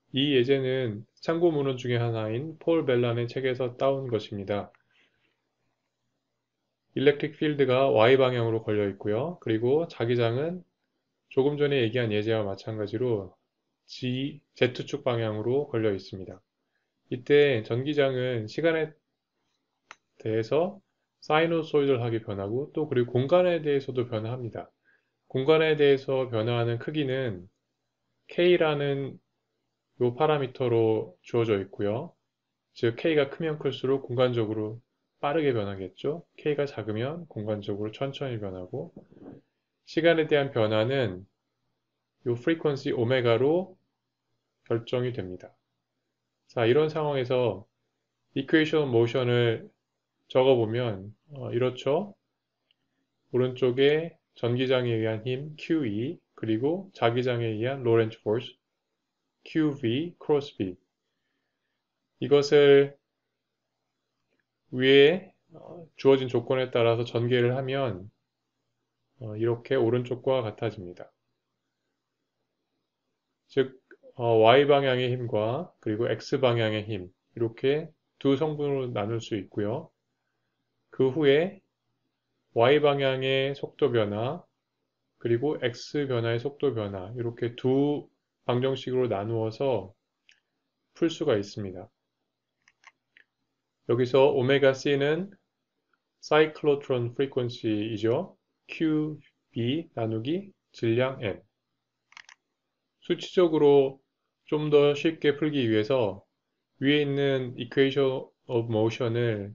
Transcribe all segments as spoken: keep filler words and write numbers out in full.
이 예제는 참고문헌 중에 하나인 폴 벨란의 책에서 따온 것입니다. 일렉트릭 필드가 Y 방향으로 걸려 있고요. 그리고 자기장은 조금 전에 얘기한 예제와 마찬가지로 G, Z축 방향으로 걸려 있습니다. 이때 전기장은 시간에 대해서 사이노소이덜하게 변하고 또 그리고 공간에 대해서도 변화합니다. 공간에 대해서 변화하는 크기는 K라는 요 파라미터로 주어져 있고요. 즉 K가 크면 클수록 공간적으로 빠르게 변하겠죠. K가 작으면 공간적으로 천천히 변하고 시간에 대한 변화는 요 프리퀀시 오메가로 결정이 됩니다. 자, 이런 상황에서 이퀘이션 모션을 적어보면 어, 이렇죠. 오른쪽에 전기장에 의한 힘 큐이 그리고 자기장에 의한 로렌츠 포스 큐브이 크로스 B 이것을 위에 어, 주어진 조건에 따라서 전개를 하면 어, 이렇게 오른쪽과 같아집니다. 즉 어, Y 방향의 힘과 그리고 X방향의 힘 이렇게 두 성분으로 나눌 수 있고요. 그 후에 Y 방향의 속도 변화 그리고 X 변화의 속도 변화 이렇게 두 방정식으로 나누어서 풀 수가 있습니다. 여기서 오메가 C는 사이클로트론 프리퀀시이죠. 큐비 나누기 질량 M. 수치적으로 좀 더 쉽게 풀기 위해서 위에 있는 equation of motion을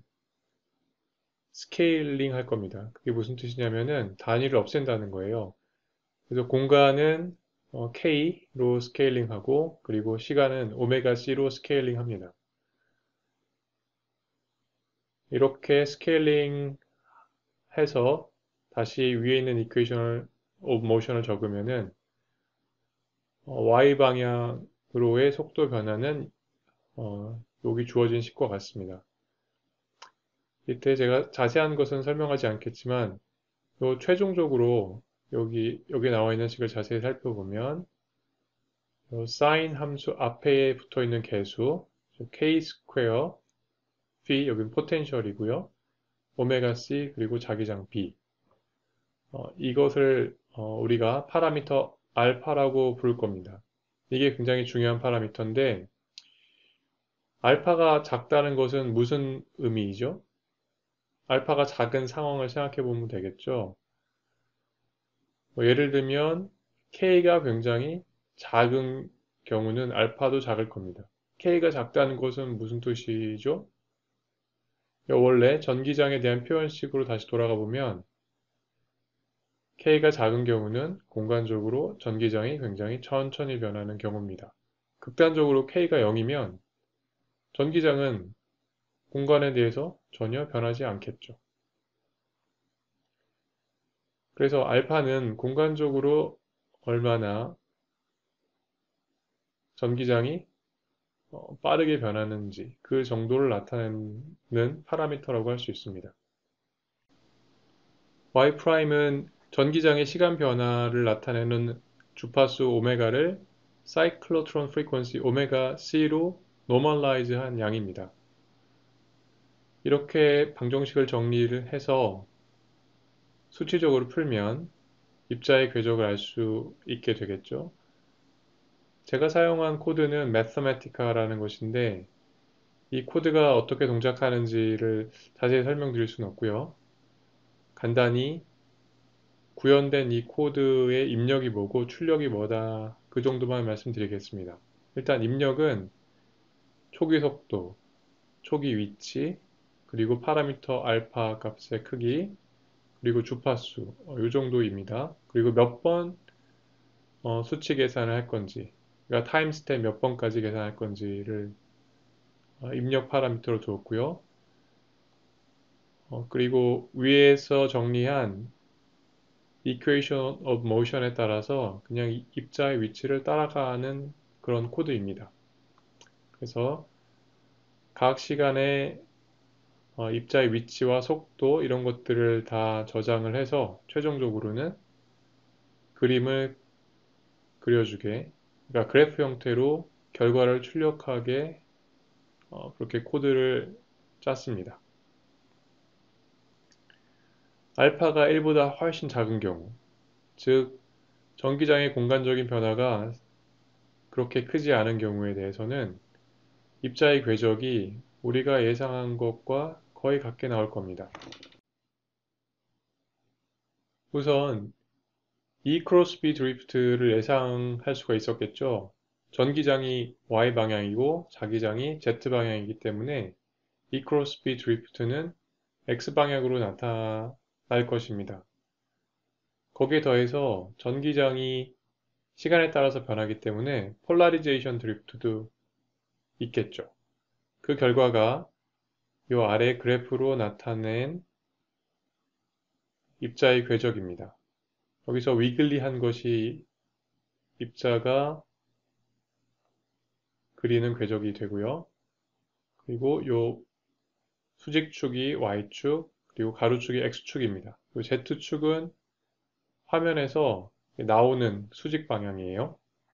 스케일링 할 겁니다. 그게 무슨 뜻이냐면은 단위를 없앤다는 거예요. 그래서 공간은 어, K로 스케일링하고 그리고 시간은 오메가 C로 스케일링 합니다. 이렇게 스케일링 해서 다시 위에 있는 equation of motion을 적으면은 어, Y 방향으로의 속도 변화는 어, 여기 주어진 식과 같습니다. 이때 제가 자세한 것은 설명하지 않겠지만 요 최종적으로 여기 여기 나와 있는 식을 자세히 살펴보면 요 사인 함수 앞에 붙어 있는 개수 K 스퀘어 phi 여기는 포텐셜이고요. 오메가 C 그리고 자기장 B 어, 이것을 어, 우리가 파라미터 알파라고 부를 겁니다. 이게 굉장히 중요한 파라미터인데 알파가 작다는 것은 무슨 의미이죠? 알파가 작은 상황을 생각해 보면 되겠죠. 뭐 예를 들면 K가 굉장히 작은 경우는 알파도 작을 겁니다. K가 작다는 것은 무슨 뜻이죠? 원래 전기장에 대한 표현식으로 다시 돌아가 보면 K가 작은 경우는 공간적으로 전기장이 굉장히 천천히 변하는 경우입니다. 극단적으로 K가 영이면 전기장은 공간에 대해서 전혀 변하지 않겠죠. 그래서 알파는 공간적으로 얼마나 전기장이 어, 빠르게 변하는지 그 정도를 나타내는 파라미터라고 할 수 있습니다. Y'은 전기장의 시간 변화를 나타내는 주파수 오메가를 사이클로트론 프리퀀시 오메가 C로 노멀라이즈한 양입니다. 이렇게 방정식을 정리를 해서 수치적으로 풀면 입자의 궤적을 알 수 있게 되겠죠. 제가 사용한 코드는 Mathematica라는 것인데 이 코드가 어떻게 동작하는지를 자세히 설명드릴 수는 없고요. 간단히 구현된 이 코드의 입력이 뭐고 출력이 뭐다 그 정도만 말씀드리겠습니다. 일단 입력은 초기 속도, 초기 위치, 그리고 파라미터 알파 값의 크기, 그리고 주파수 어, 이 정도입니다. 그리고 몇 번 어, 수치 계산을 할 건지, 그러니까 타임 스텝 몇 번까지 계산할 건지를 어, 입력 파라미터로 두었고요. 어, 그리고 위에서 정리한 equation of motion에 따라서 그냥 입자의 위치를 따라가는 그런 코드입니다. 그래서 각 시간에 어, 입자의 위치와 속도 이런 것들을 다 저장을 해서 최종적으로는 그림을 그려주게 그러니까 그래프 형태로 결과를 출력하게 어, 그렇게 코드를 짰습니다. 알파가 일보다 훨씬 작은 경우, 즉 전기장의 공간적인 변화가 그렇게 크지 않은 경우에 대해서는 입자의 궤적이 우리가 예상한 것과 거의 같게 나올 겁니다. 우선 E 크로스비 드리프트를 예상할 수가 있었겠죠. 전기장이 Y 방향이고 자기장이 Z 방향이기 때문에 E 크로스비 드리프트는 X 방향으로 나타날 것입니다. 거기에 더해서 전기장이 시간에 따라서 변하기 때문에 폴라리제이션 드리프트도 있겠죠. 그 결과가 이 아래 그래프로 나타낸 입자의 궤적입니다. 여기서 위글리한 것이 입자가 그리는 궤적이 되고요. 그리고 이 수직축이 Y축, 그리고 가로축이 X축입니다. 이 Z축은 화면에서 나오는 수직 방향이에요.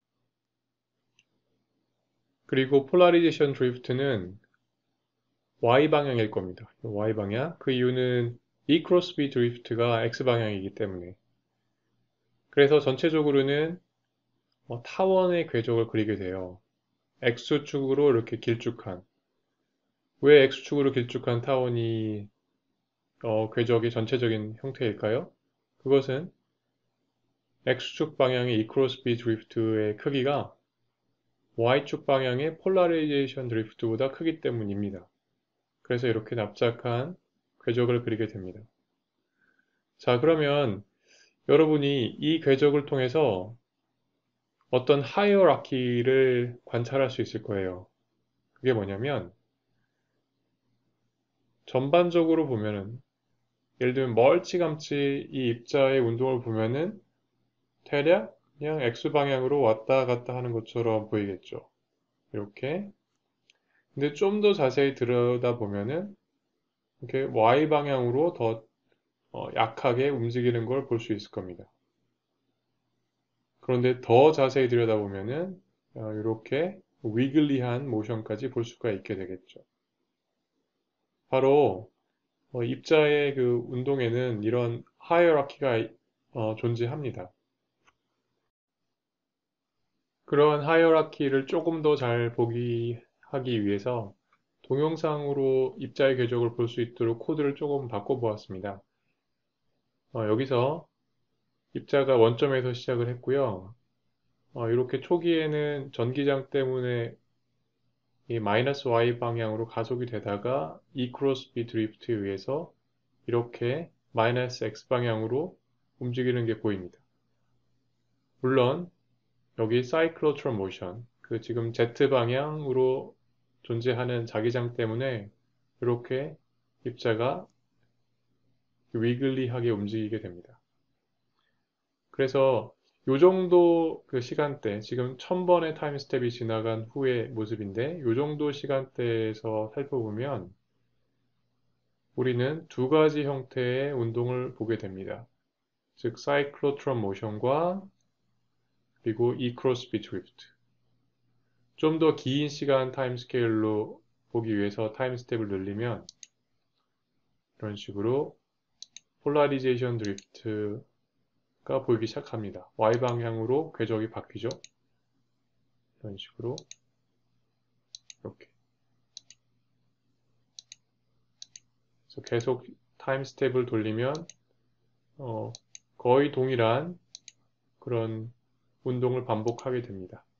그리고 폴라리제이션 드리프트는 Y 방향일 겁니다. Y 방향. 그 이유는 E 크로스비 드리프트가 X 방향이기 때문에. 그래서 전체적으로는 타원의 궤적을 그리게 돼요. X축으로 이렇게 길쭉한. 왜 X축으로 길쭉한 타원이 어, 궤적의 전체적인 형태일까요? 그것은 X축 방향의 E 크로스비 드리프트의 크기가 Y축 방향의 폴라리제이션 드리프트보다 크기 때문입니다. 그래서 이렇게 납작한 궤적을 그리게 됩니다. 자, 그러면 여러분이 이 궤적을 통해서 어떤 하이어라키를 관찰할 수 있을 거예요. 그게 뭐냐면 전반적으로 보면은 예를 들면 멀찌감치 이 입자의 운동을 보면은 대략 그냥 X방향으로 왔다 갔다 하는 것처럼 보이겠죠. 이렇게. 근데 좀 더 자세히 들여다보면은 이렇게 Y방향으로 더 어, 약하게 움직이는 걸 볼 수 있을 겁니다. 그런데 더 자세히 들여다보면은 어, 이렇게 위글리한 모션까지 볼 수가 있게 되겠죠. 바로 어, 입자의 그 운동에는 이런 하이어라키가 어, 존재합니다. 그런 하이어라키를 조금 더 잘 보기 하기 위해서 동영상으로 입자의 궤적을 볼 수 있도록 코드를 조금 바꿔보았습니다. 어, 여기서 입자가 원점에서 시작을 했고요. 어, 이렇게 초기에는 전기장 때문에 이 마이너스 Y 방향으로 가속이 되다가 E 크로스 B 드리프트에 의해서 이렇게 마이너스 X 방향으로 움직이는 게 보입니다. 물론 여기 사이클로트론 모션, 그 지금 Z 방향으로 존재하는 자기장 때문에 이렇게 입자가 위글리하게 움직이게 됩니다. 그래서 요 정도 그 시간대, 지금 천 번의 타임 스텝이 지나간 후의 모습인데 요 정도 시간대에서 살펴보면 우리는 두 가지 형태의 운동을 보게 됩니다. 즉 사이클로트론 모션과 그리고 E 크로스 B 드리프트. 좀 더 긴 시간 타임 스케일로 보기 위해서 타임 스텝을 늘리면 이런 식으로 폴라리제이션 드리프트가 보이기 시작합니다. Y 방향으로 궤적이 바뀌죠. 이런 식으로 이렇게. 그래서 계속 타임 스텝을 돌리면 어, 거의 동일한 그런 운동을 반복하게 됩니다.